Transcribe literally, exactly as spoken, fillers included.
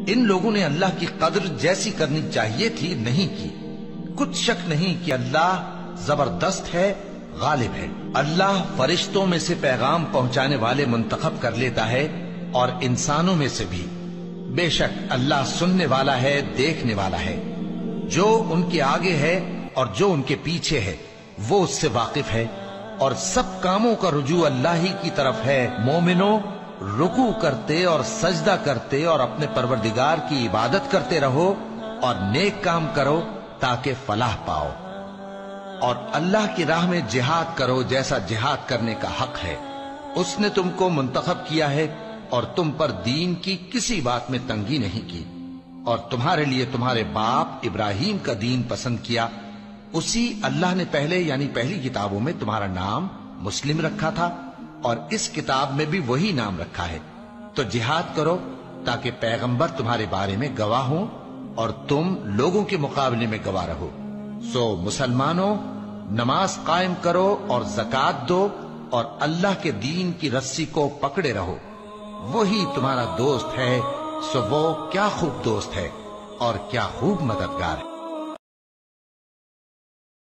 ان لوگوں نے اللہ کی قدر جیسی کرنی چاہیے تھی نہیں کی۔ کچھ شک نہیں کہ اللہ زبردست ہے، غالب ہے۔ اللہ فرشتوں میں سے پیغام پہنچانے والے منتخب کر لیتا ہے اور انسانوں میں سے بھی۔ بے شک اللہ سننے والا ہے، دیکھنے والا ہے۔ جو ان کے آگے ہے اور جو ان کے پیچھے ہے وہ اس سے واقف ہے، اور سب کاموں کا رجوع اللہ ہی کی طرف ہے۔ مومنوں، رکوع کرتے اور سجدہ کرتے اور اپنے پروردگار کی عبادت کرتے رہو اور نیک کام کرو تاکہ فلاح پاؤ، اور اللہ کی راہ میں جہاد کرو جیسا جہاد کرنے کا حق ہے۔ اس نے تم کو منتخب کیا ہے اور تم پر دین کی کسی بات میں تنگی نہیں کی، اور تمہارے لیے تمہارے باپ ابراہیم کا دین پسند کیا۔ اسی اللہ نے پہلے یعنی پہلی کتابوں میں تمہارا نام مسلم رکھا تھا، اور اس کتاب میں بھی وہی نام رکھا ہے۔ تو جہاد کرو تاکہ پیغمبر تمہارے بارے میں گواہ ہوں اور تم لوگوں کے مقابلے میں گواہ رہو۔ سو مسلمانوں، نماز قائم کرو اور زکوٰۃ دو اور اللہ کے دین کی رسی کو پکڑے رہو، وہی تمہارا دوست ہے۔ سو وہ کیا خوب دوست ہے اور کیا خوب مددگار ہے۔